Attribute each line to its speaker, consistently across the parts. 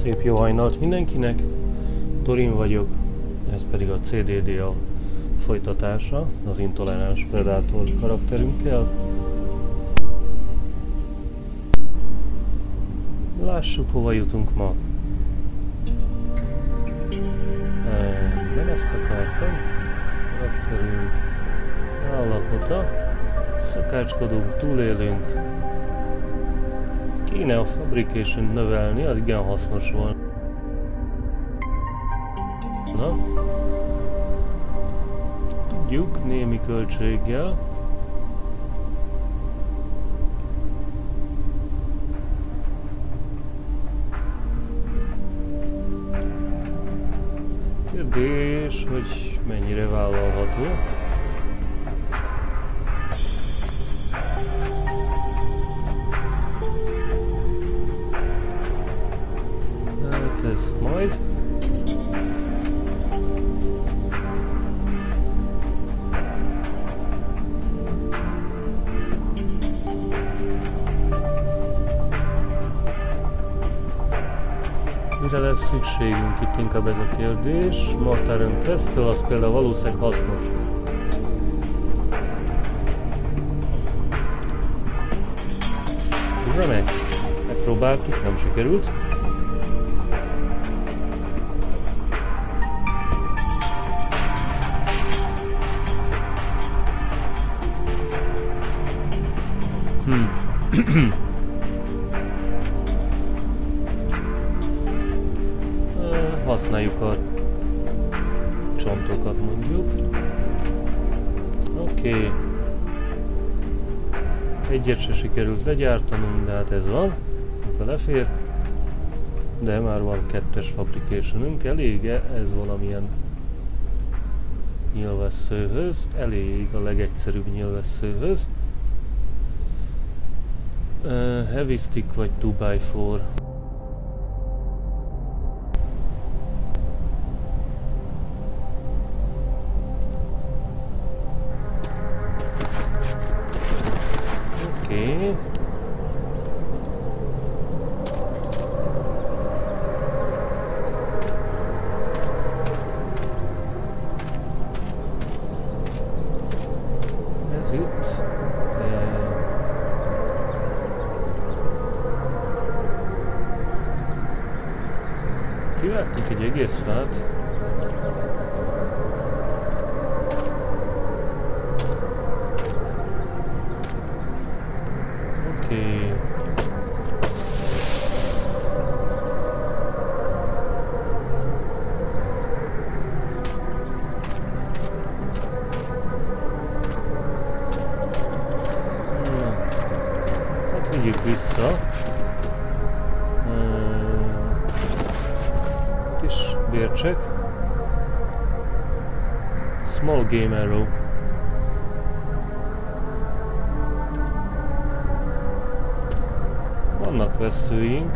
Speaker 1: Szép jó hajnalt mindenkinek, Torin vagyok, ez pedig a CDD a folytatása az intoleráns Predator karakterünkkel. Lássuk, hova jutunk ma. Nem ezt akartam. Karakterünk állapota. Szakácskodunk, túlélünk. Kéne a fabrication növelni, az igen hasznos volna. Tudjuk, némi költséggel. Kérdés, hogy mennyire vállalható. Hát ez majd. Mire lesz szükségünk itt, inkább ez a kérdés. Mortar and Pestle, az például valószínűleg hasznos. Remek. Megpróbáltuk, nem sikerült. Használjuk a csontokat mondjuk. Oké. Egyet se sikerült legyártanunk, de hát ez van. Belefér. De már van kettes fabricationünk. Elég-e ez valamilyen nyilvesszőhöz? Elég a legegyszerűbb nyilvesszőhöz. Heavy stick vagy 2x4. Oké. Ez itt. Kivágtunk egy egész fát. Oké. Hát vigyük vissza. Kis bércsek. Small game arrow. Vannak veszőink.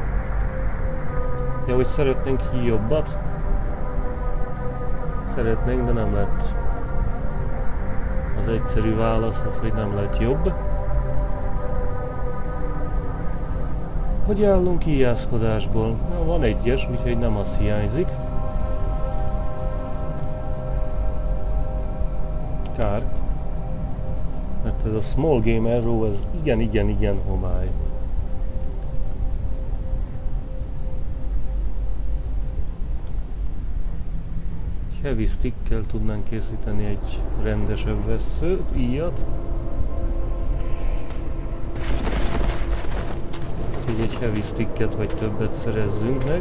Speaker 1: Ja, hogy szeretnénk jobbat? Szeretnénk, de nem lett. Az egyszerű válasz az, hogy nem lett jobb. Hogy állunk íjászkodásból? Na, van egyes, úgyhogy nem az hiányzik. Kár. Mert ez a small game arrow, az igen homály. Heavy stickkel tudnánk készíteni egy rendesebb vesszőt, íjat. Így egy heavy sticket vagy többet szerezzünk meg.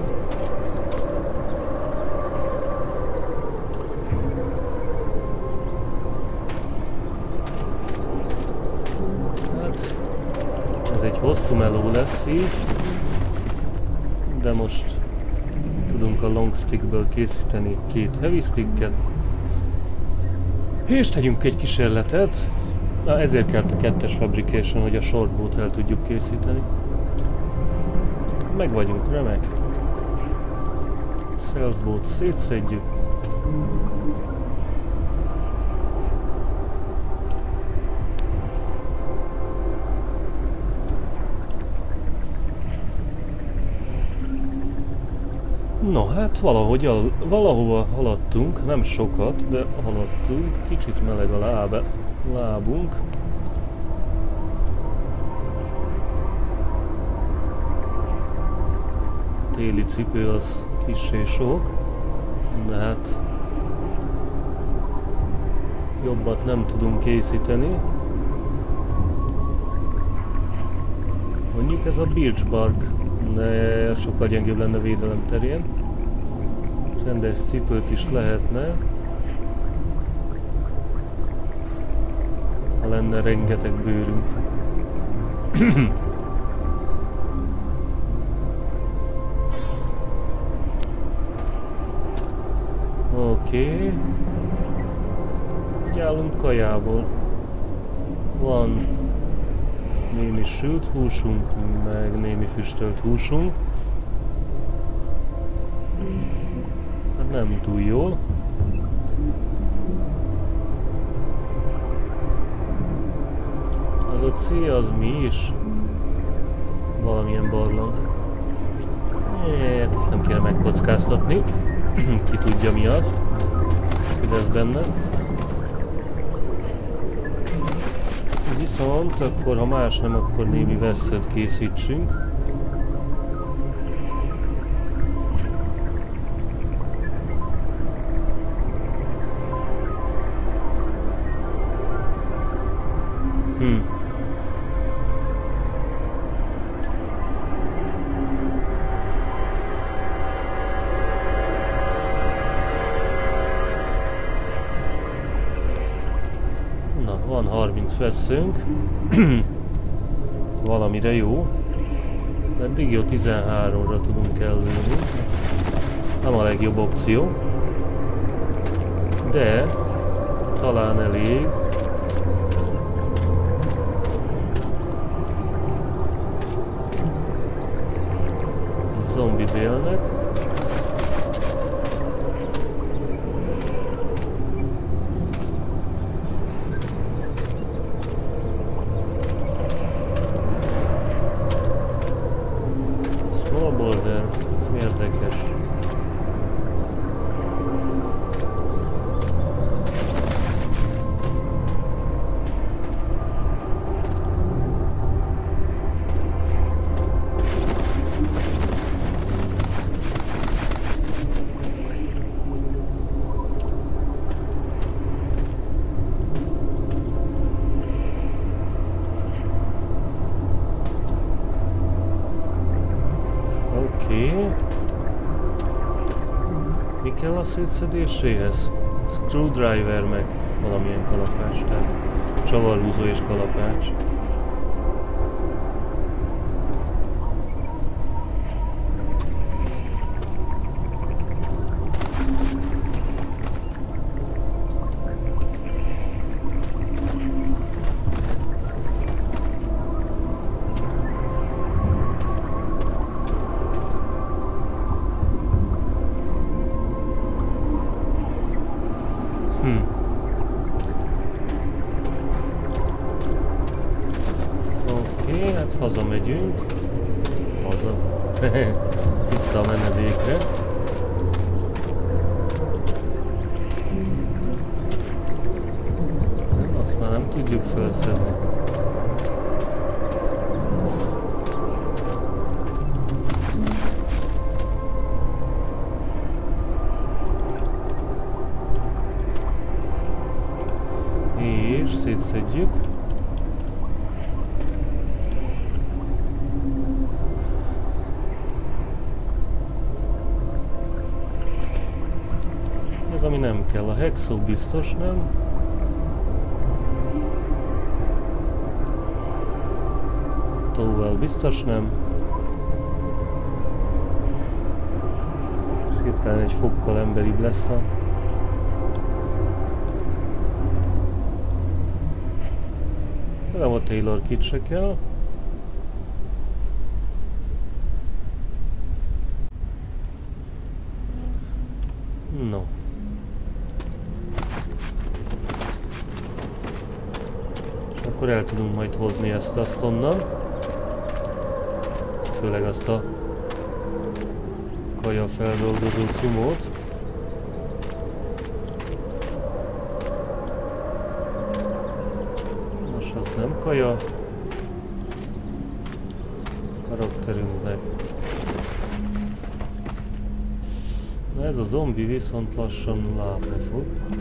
Speaker 1: Hát, ez egy hosszú meló lesz így, de most tudunk a long stickből készíteni 2 heavy sticket. És tegyünk egy kísérletet. Na, ezért kellett a kettes fabrication, hogy a shortbow-t el tudjuk készíteni. Meg vagyunk, remek. Self-bow-t szétszedjük. No hát valahova haladtunk, nem sokat, de haladtunk. Kicsit meleg a lábunk. Téli cipő az kissé sok, de hát jobbat nem tudunk készíteni. Mondjuk ez a birch bark, de sokkal gyengébb lenne védelem terén. Rendes cipőt is lehetne, ha lenne rengeteg bőrünk. Oké. Így állunk kajából. Van némi sült húsunk, meg némi füstölt húsunk. Hát nem túl jól. Az a cél az mi is? Valamilyen barlang. Hát ezt nem kéne megkockáztatni. Ki tudja mi az. Mi lesz benne. Viszont akkor, ha más nem, akkor némi veszőt készítsünk. Na, van 30 veszőnk. Valamire jó. Eddig jó 13-ra tudunk ellőni. Nem a legjobb opció. De talán elég. Zombi bélnek. Small border, nem érdekes. Mi kell a szétszedéséhez? Screwdriver meg valamilyen kalapács, tehát csavarhúzó és kalapács. Oké, hát hazamegyünk. Haza. Vissza a menedékre. Nem, azt már nem tudjuk felszedni. És szétszedjük. Ez ami nem kell, a hexo biztos nem. Towel biztos nem. És hirtelen egy fokkal emberibb lesz a... Nem a Taylor kit se kell. No. És akkor el tudunk majd hozni ezt onnan. Főleg azt a kaja feldolgozó cumót. Most az nem kaja. Karakterünknek. Na ez a zombi viszont lassan látni fog.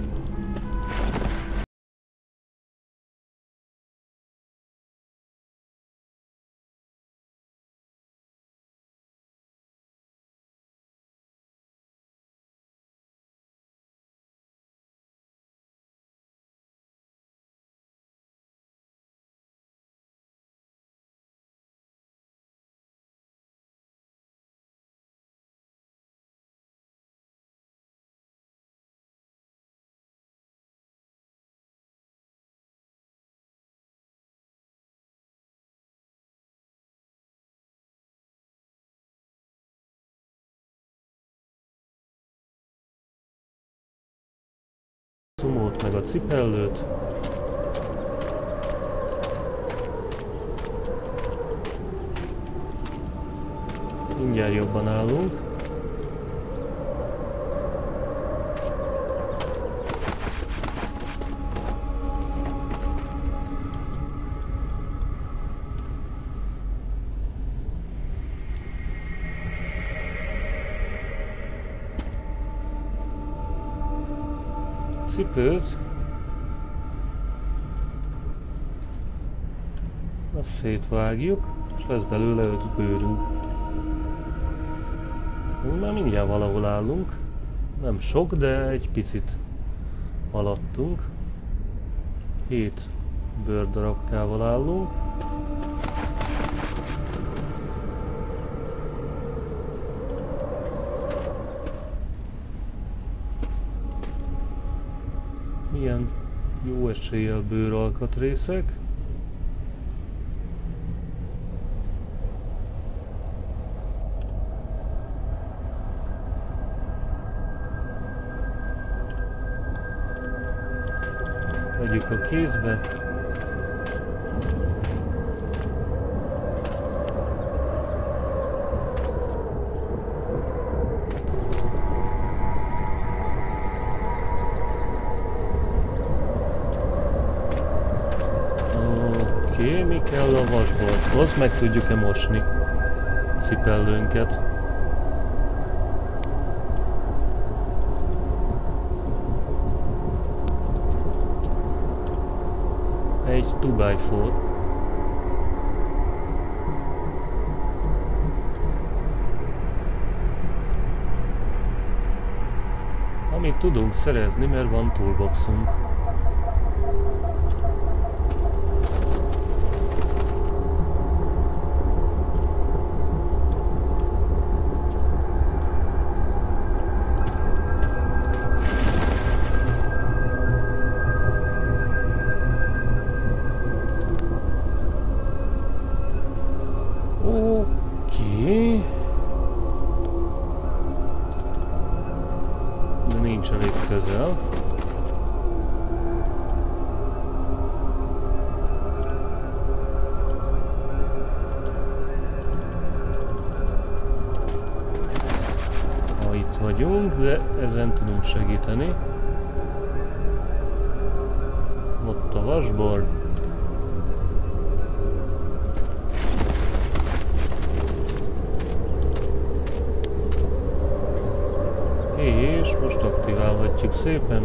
Speaker 1: Cumót meg a cipellőt. Mindjárt jobban állunk. Cipőt. Azt szétvágjuk, és lesz belőle 5 bőrünk. Már mindjárt valahol állunk. Nem sok, de egy picit alattunk. 7 bőrdarabkával állunk. Milyen jó eséllyel bőralkatrészek. Vegyük a kézbe. Oké, mi kell a vasbolthoz? Meg tudjuk-e mosni cipellőnket? Egy 2x4. Amit tudunk szerezni, mert van toolboxunk. Nincs elég közel. Ha itt vagyunk, de ezen tudunk segíteni. Ott a vasboard. És most aktiválhatjuk szépen.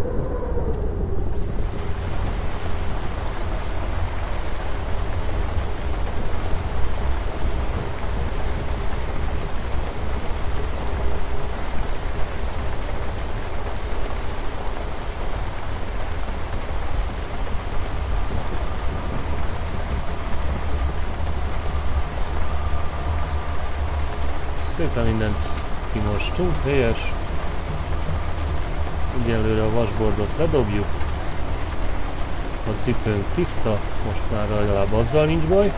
Speaker 1: Szépen mindent kimostunk, helyes. Egyelőre a vasbordot ledobjuk. A cipőnk tiszta, most már legalább azzal nincs baj.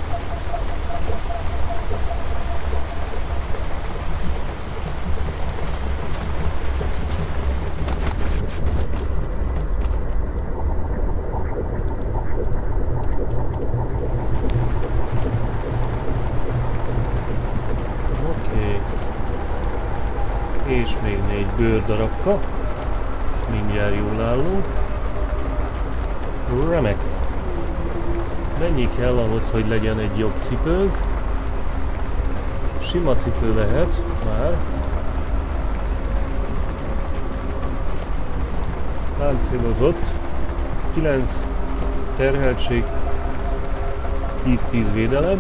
Speaker 1: És még 4 bőrdarabka. Mindjárt jól állunk. Remek. Mennyi kell ahhoz, hogy legyen egy jobb cipőnk? Sima cipő lehet már. Páncélozott. 9 terheltség. 10-10 védelem.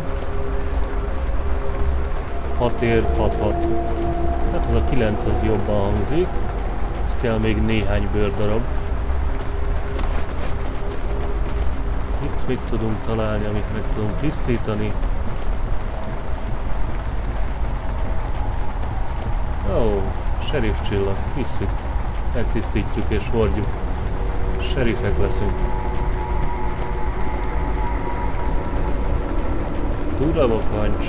Speaker 1: 6 ér, 6-6. Hát az a 9 az jobban hangzik. Ez kell még néhány bőrdarab. Itt mit tudunk találni, amit meg tudunk tisztítani? Ó, sheriff csillag. Visszük. Megtisztítjuk és hordjuk. Sheriffek leszünk. Tudabakancs.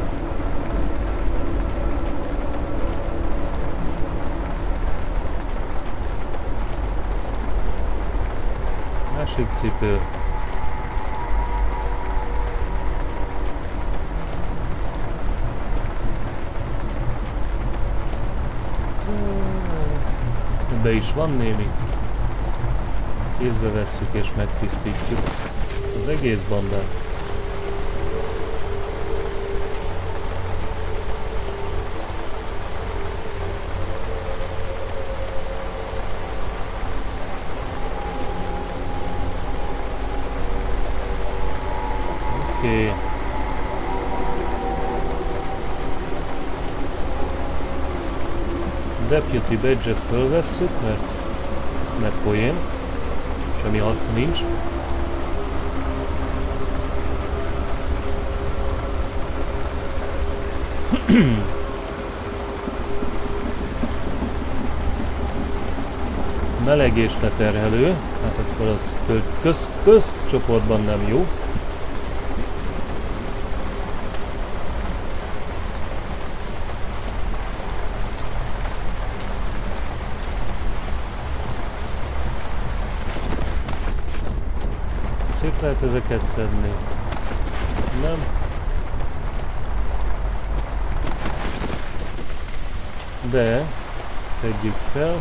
Speaker 1: Másik cipő. Ebbe is van némi. Kézbe vesszük és megtisztítjuk az egész bandát. Oké. Deputy Badge-et fölvesszük, mert poén. Semmi haszna nincs. Meleg és leterhelő, hát akkor az közcsoportban nem jó. Szét lehet ezeket szedni? Nem? De szedjük fel.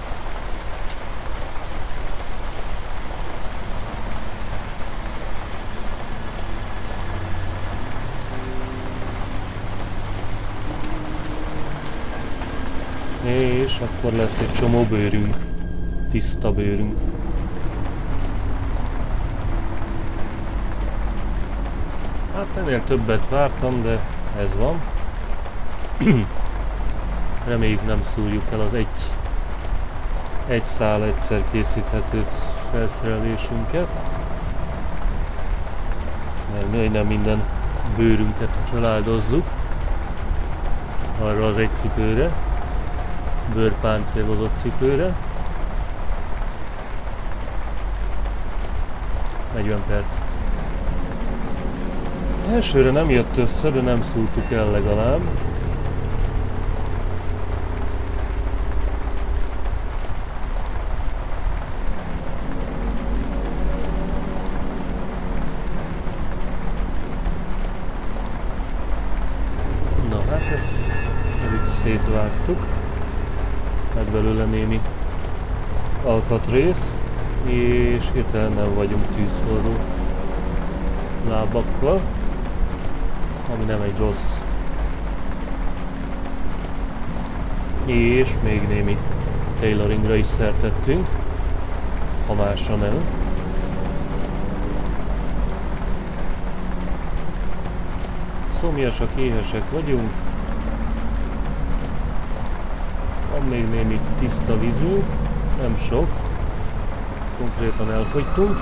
Speaker 1: És akkor lesz egy csomó bőrünk. Tiszta bőrünk. Hát ennél többet vártam, de ez van. Reméljük nem szúrjuk el az egy szál egyszer készíthető felszerelésünket. Mert nem minden bőrünket feláldozzuk arra az egy cipőre, bőrpáncélozott cipőre. 40 perc. Elsőre nem jött össze, de nem szúrtuk el legalább. Na hát ezt pedig szétvágtuk. Hát belőle némi alkatrész, és hirtelen nem vagyunk tűzforró lábakkal, ami nem egy rossz. És még némi tailoringra is szert tettünk, ha másra nem. Szomjasak, éhesek vagyunk. Van még némi tiszta vízünk, nem sok. Konkrétan elfogytunk.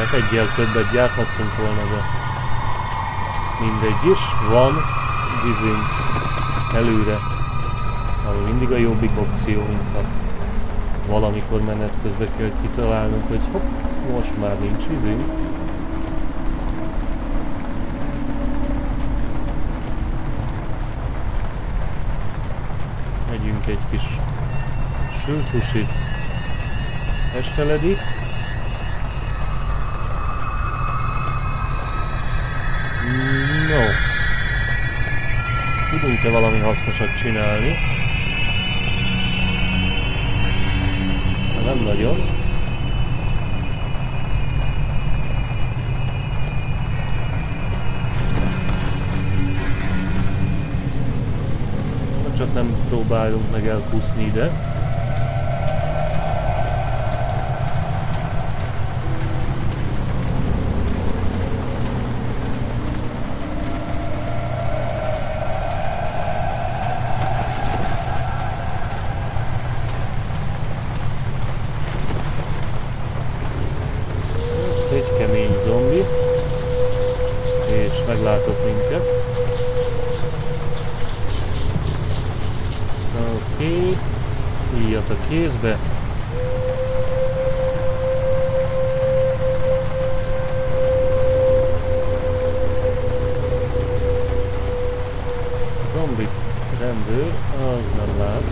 Speaker 1: hát egyel többet gyárthattunk volna, de mindegy is. Van vízünk előre, ami mindig a jobbik opció, mintha valamikor menet közben kell kitalálnunk, hogy hopp, most már nincs vízünk. Megyünk egy kis sült húsit, esteledik. No. Tudunk-e valami hasznosat csinálni? Nem nagyon. Csak nem próbálunk meg elkúszni ide. Egy kemény zombi, és meglátott minket. Oké, íjat a kézbe. Zombi rendőr, az nem lát.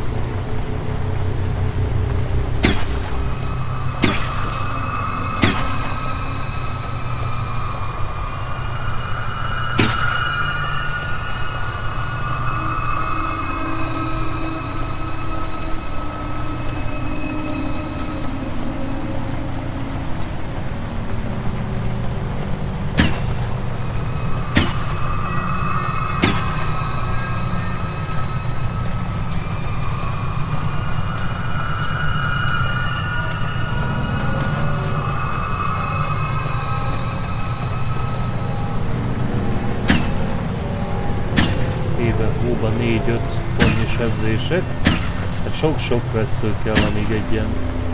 Speaker 1: Hóban 4-5 pontnyi sebzések. Hát sok-sok vesző kell, amíg egy ilyen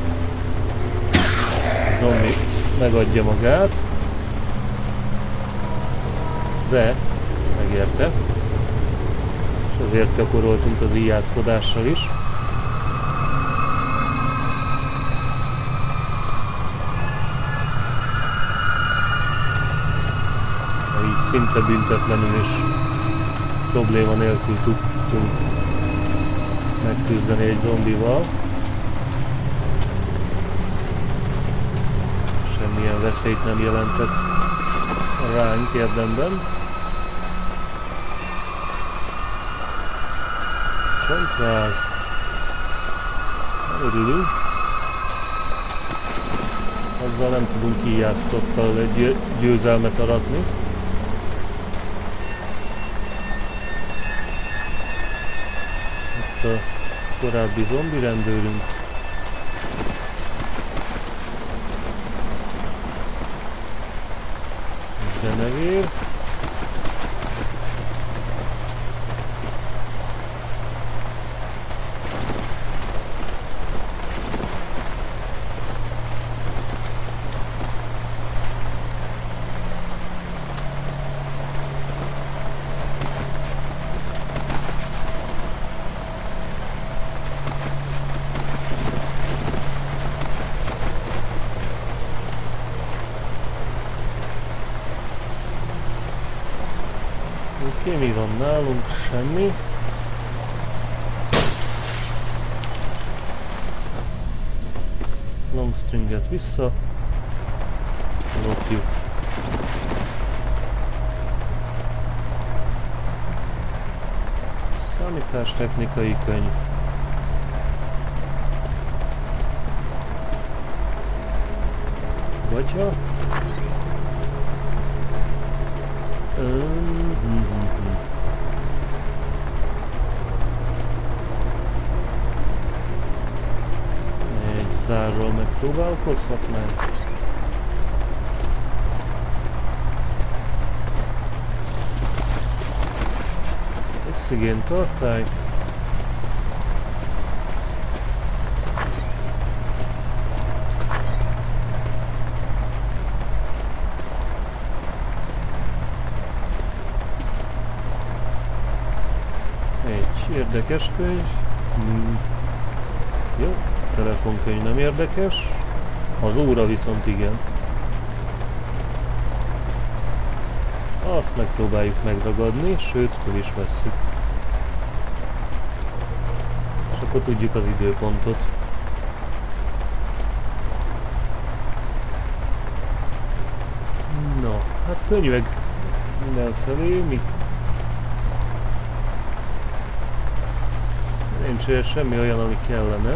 Speaker 1: zombi megadja magát. De megérte. És azért gyakoroltunk az íjászkodással is. Így szinte büntetlenül is probléma nélkül tudtunk megküzdeni egy zombival. Semmilyen veszélyt nem jelentett ránk érdemben. Csontváz. Örülünk. Azzal nem tudunk íjásztottal egy győzelmet aratni. A korábbi zombi rendőrünk. Denevér. Oké, mi van nálunk? Semmi. Longstringet vissza. Lopjuk. Számítástechnikai könyv. Gatya. Egy zárról megpróbálkozhatnánk. Oxigén tartály. érdekes könyv. Jó, telefonkönyv nem érdekes. Az óra viszont igen. Azt megpróbáljuk megragadni, sőt föl is vesszük. És akkor tudjuk az időpontot. No, hát könyvek mindenfelé, míg szerencsére semmi olyan, ami kellene.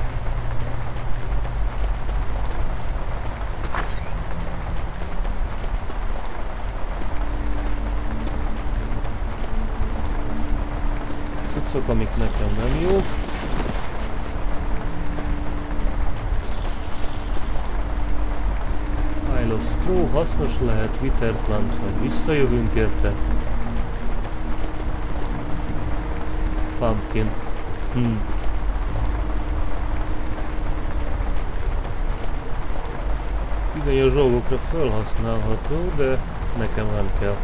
Speaker 1: Cuccok, amik nekem nem jók. Pile of straw hasznos lehet, wither plant, vagy visszajövünk érte. Pumpkin. Bizonyos dolgokra felhasználható, de nekem nem kell.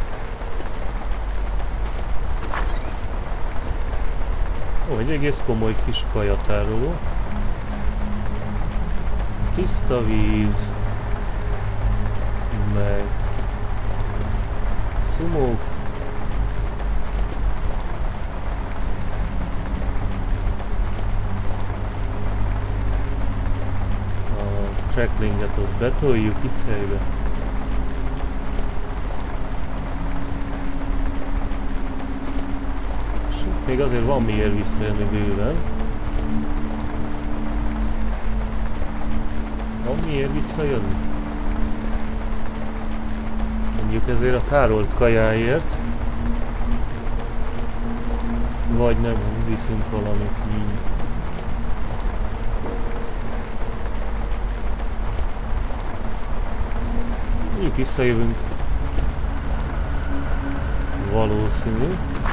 Speaker 1: Ó, egy egész komoly kis kajatároló. Tiszta víz. Meg cumók. A cracklinget azt betoljuk itt helybe. És még azért van miért visszajönni bőven. Van miért visszajönni? Mondjuk ezért a tárolt kajáért. Vagy nem viszünk valamit. Mondjuk visszajövünk. Valószínű.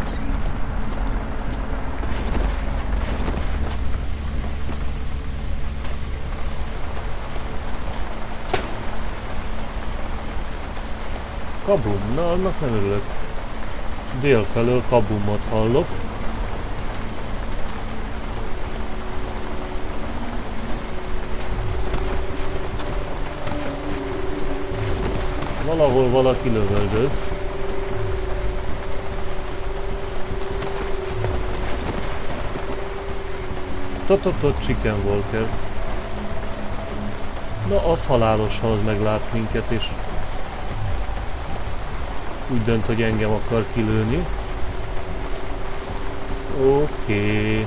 Speaker 1: Kabum, na annak nem örülök. Dél felől kabumot hallok. Valahol valaki lövöldöz. Tototot Chicken Walker. Na az halálos, ha az meglát minket és úgy dönt, hogy engem akar kilőni. Oké.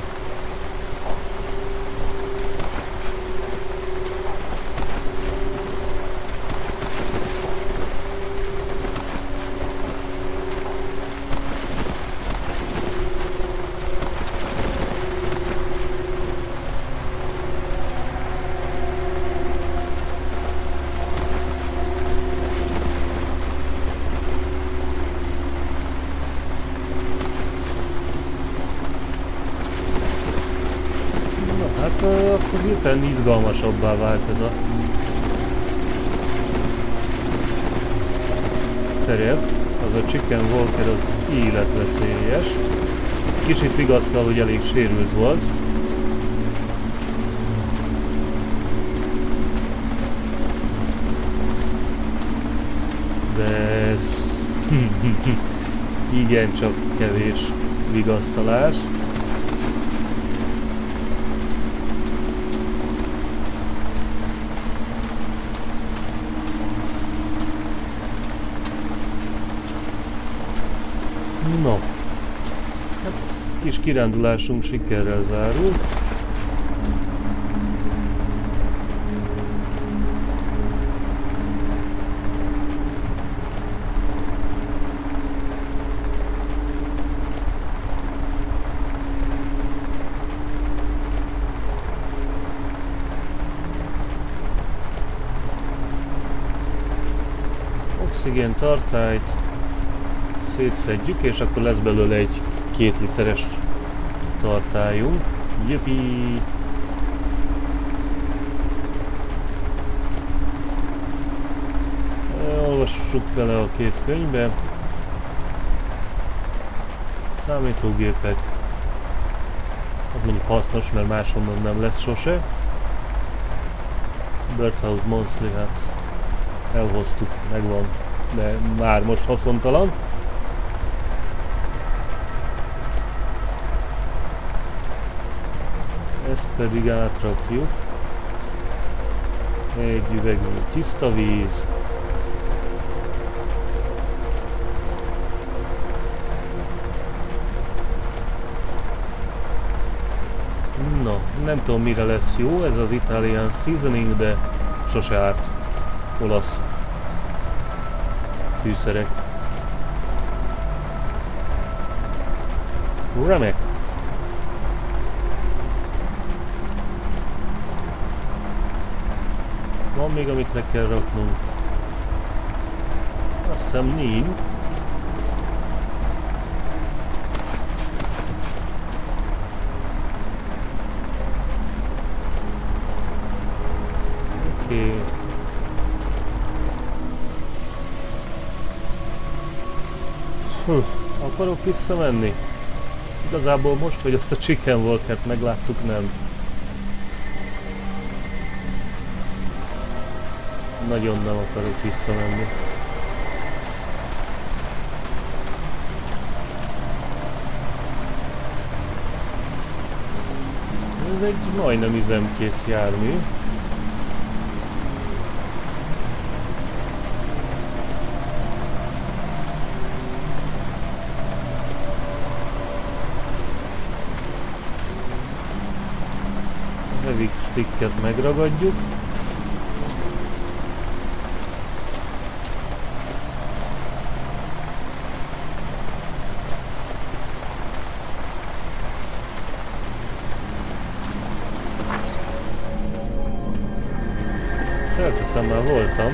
Speaker 1: Akkor hirtelen izgalmasabbá vált ez a terep. Az a Chicken Walker az életveszélyes. Kicsit vigasztal, hogy elég sérült volt. De ez igencsak kevés vigasztalás. No, hát kis kirándulásunk sikerrel zárult. Oxigén tartályt szétszedjük, és akkor lesz belőle egy 2 literes tartályunk. Juppi! Olvassuk bele a 2 könyvbe. Számítógépek. Ez mondjuk hasznos, mert máshonnan nem lesz sose. Birdhouse Monthly, hát elhoztuk, megvan, de már most haszontalan. Ezt pedig átrakjuk. Egy üveg tiszta víz. Na, nem tudom mire lesz jó ez az Italian Seasoning, de sose árt. Olasz fűszerek. Remek! Van még, amit le kell raknunk? Azt hiszem nincs. Oké. Akarok visszamenni? Igazából most, hogy azt a Chicken Walkert megláttuk, nem. Nagyon nem akarok visszamenni. Ez egy majdnem üzemkész jármű. A heavy sticket megragadjuk. Felteszem, már voltam.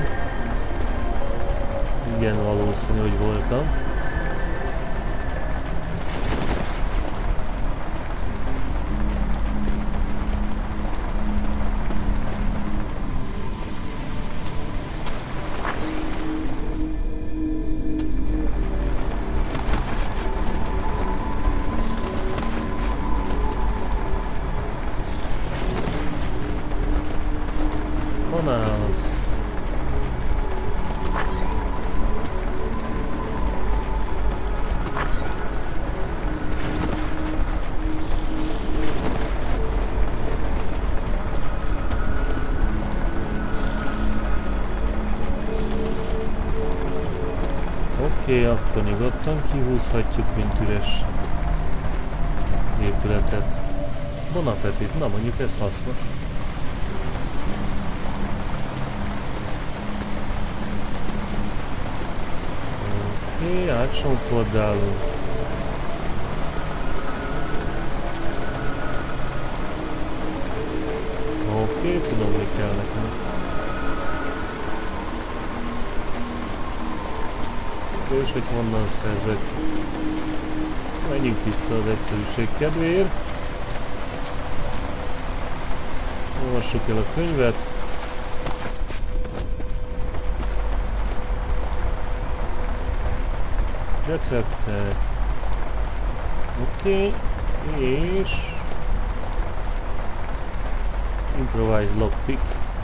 Speaker 1: Igen, valószínű, hogy voltam. Oké, akkor nyugodtan kihúzhatjuk, mint üres épületet. Bon appetit, na mondjuk ez hasznos. Oké, átsonfordálunk. Oké, tudom, mi kell nekem. És hogy honnan szerzek. Menjünk vissza az egyszerűség kedvéért. Olvassuk el a könyvet. Receptek. Oké. És... Improvised lockpick.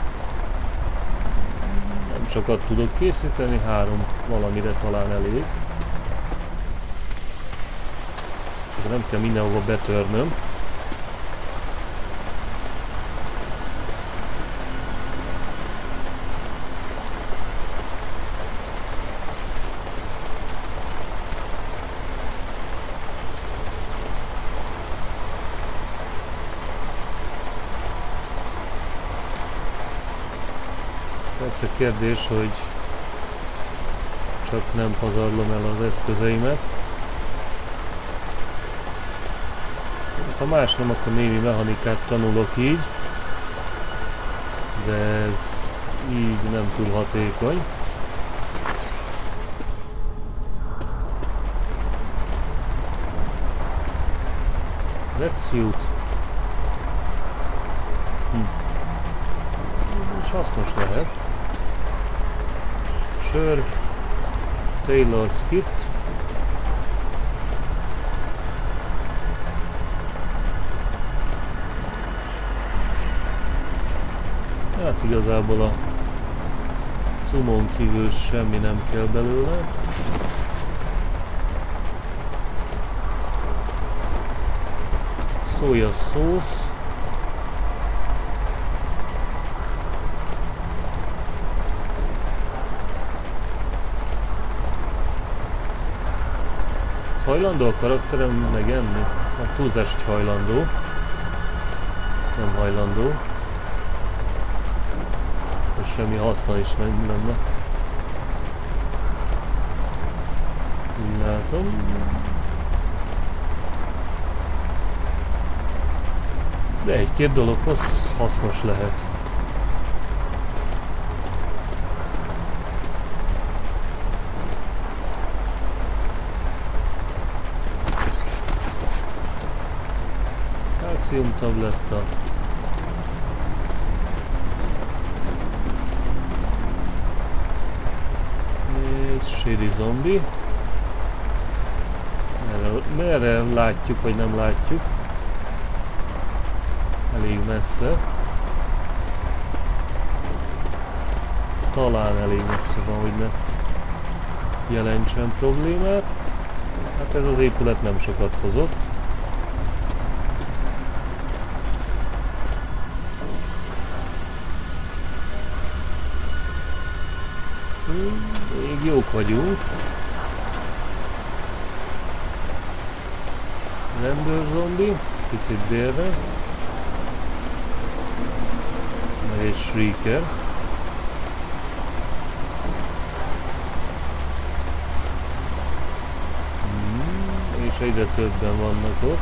Speaker 1: Nem sokat tudok készíteni, 3 valamire talán elég. De nem kell mindenhova betörnöm. Persze kérdés, hogy csak nem pazarlom el az eszközeimet. Ha más nem, akkor némi mechanikát tanulok így, de ez így nem túl hatékony. Wetsuit. És hasznos lehet. Sör. Taylor's kit. Hát igazából a cumon kívül semmi nem kell belőle. Szója szósz. Ezt hajlandó a karakterem megenni? Hát túlzás, hogy hajlandó. Nem hajlandó. És semmi haszna is nem lenne. Látom. De egy-két dologhoz hasznos lehet. Kalcium tabletta. Egy shady zombi. Merre látjuk, vagy nem látjuk? Elég messze. Talán elég messze van, hogy ne jelentsen problémát. Hát ez az épület nem sokat hozott. Még jók vagyunk. Rendőrzombi, picit délre. Meg egy shrieker. És egyre többen vannak ott.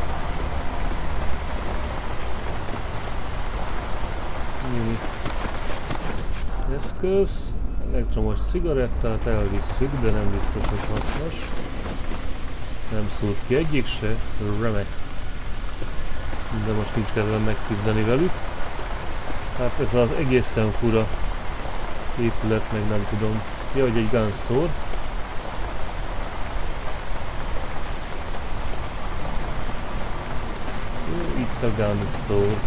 Speaker 1: Eszköz. Elektromos cigarettát elvisszük, de nem biztos, hogy hasznos. Nem szúrt ki egyik se, remek. De most nincs kedvem megküzdeni velük. Hát ez az egészen fura épület, meg nem tudom. Ja, hogy egy gun store. Itt a gun store.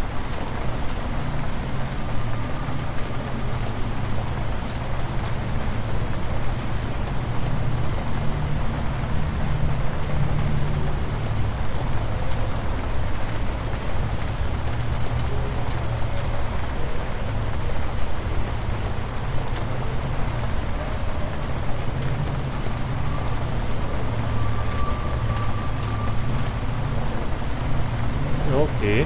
Speaker 1: Oké.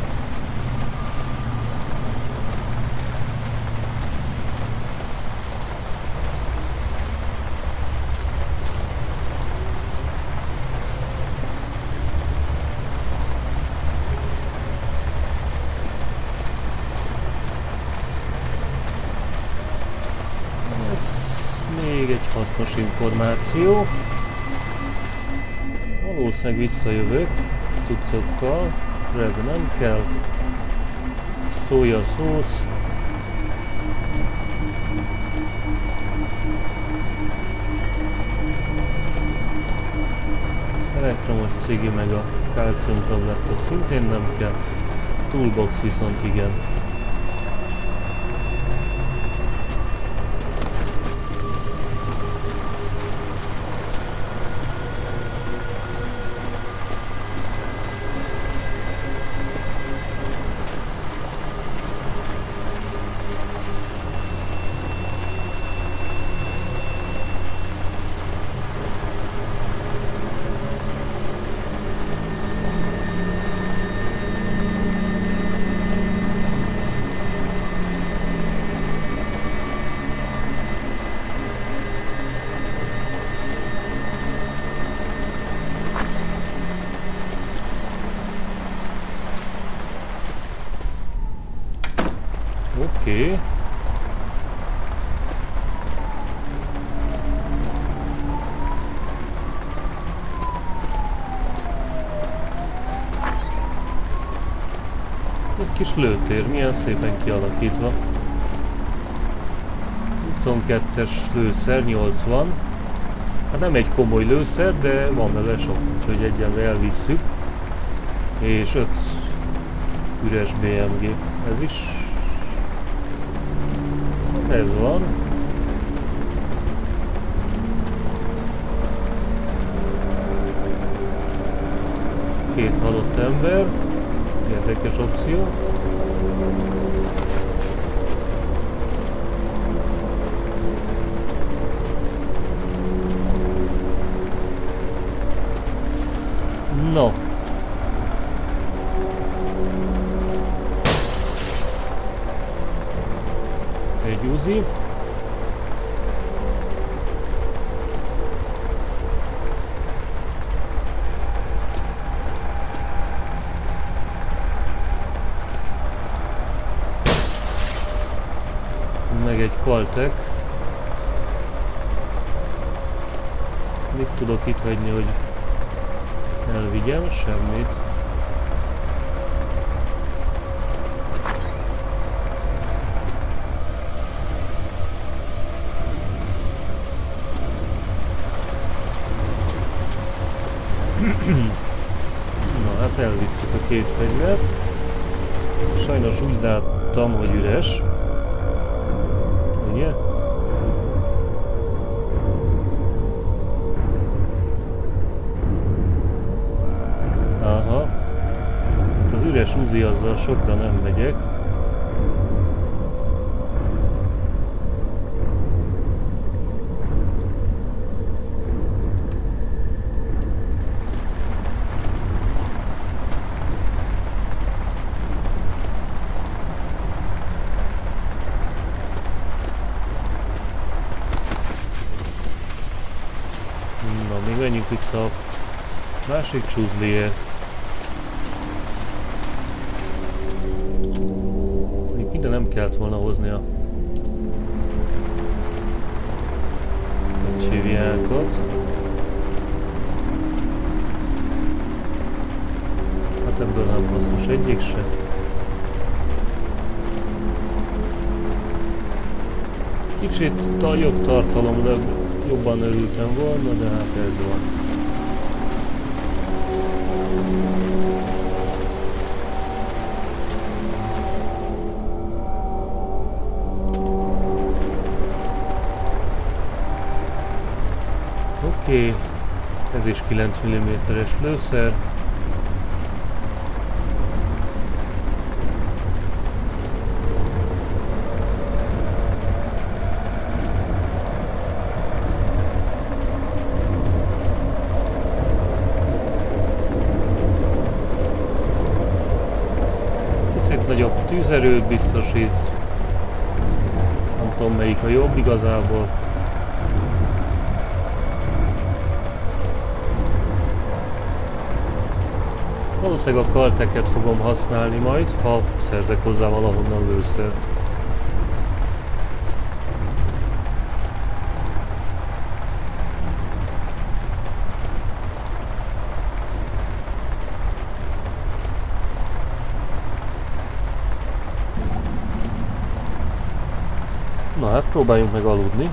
Speaker 1: Ez még egy hasznos információ. Valószínűleg visszajövök cuccokkal. Red nem kell. Szója szósz. Elektromos cigi meg a kalcium tabletta szintén nem kell. Toolbox viszont igen. Oké. Egy kis lőtér, milyen szépen kialakítva. 22-es lőszer, 80. Hát nem egy komoly lőszer, de van belőle sok, úgyhogy egyenre elvisszük. És 5 üres BMG. Ez is ez van. Két halott ember. Érdekes opció. No. Egy Uzi. Meg egy Caltech. Mit tudok itt hagyni, hogy elvigyem? Semmit. Na hát elvisszük a két fegyvert. Sajnos úgy láttam, hogy üres. Ugye? Aha. Hát az üres Uzi, azzal sokra nem megyek. Na, még menjünk vissza a másik csúszliért. Mondjuk ide nem kellett volna hozni a csíviákat. Hát ebből nem hasznos egyik se. Kicsit a jobb tartalom, de jobban örültem volna, de hát ez van. Oké, ez is 9 mm-es lőszer. Nagyobb tűzerőt biztosít. Nem tudom, melyik a jobb igazából. Valószínűleg a Caltechet fogom használni majd, ha szerzek hozzá valahonnan lőszert. Na hát próbáljunk meg aludni.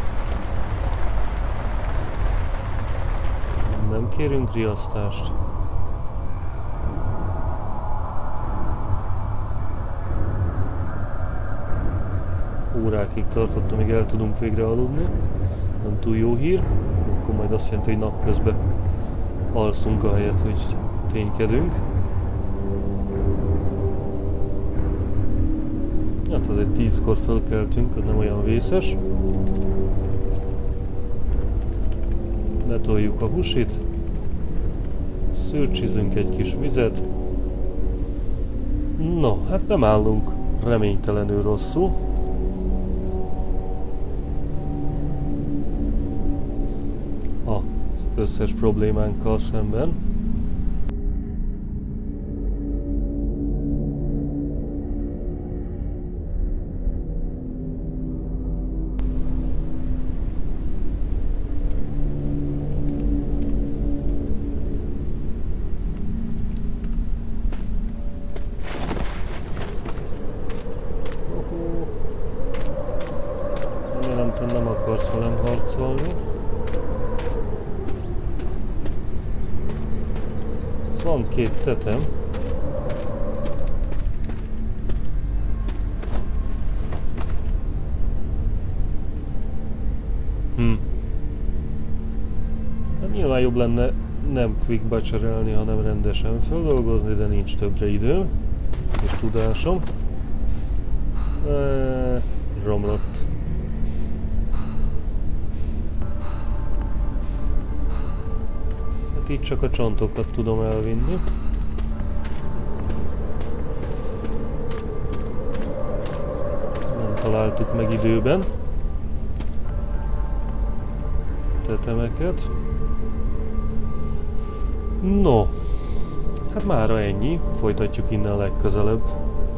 Speaker 1: Nem kérünk riasztást. Órákig tartott, amíg el tudunk végre aludni. Nem túl jó hír. Akkor majd azt jelenti, hogy napközben alszunk ahelyett, hogy ténykedünk. Hát azért 10-kor fölkeltünk, az nem olyan vészes. Betoljuk a husit. Szürcsizünk egy kis vizet. No, hát nem állunk reménytelenül rosszul. Az összes problémánkkal szemben. Nem akarsz velem harcolni. Van két tetem. Nyilván jobb lenne nem quick bacserelni, hanem rendesen feldolgozni, de nincs többre időm és tudásom. Romlott. Hát itt csak a csontokat tudom elvinni. Nem találtuk meg időben tetemeket. No, hát mára ennyi. Folytatjuk innen a legközelebb.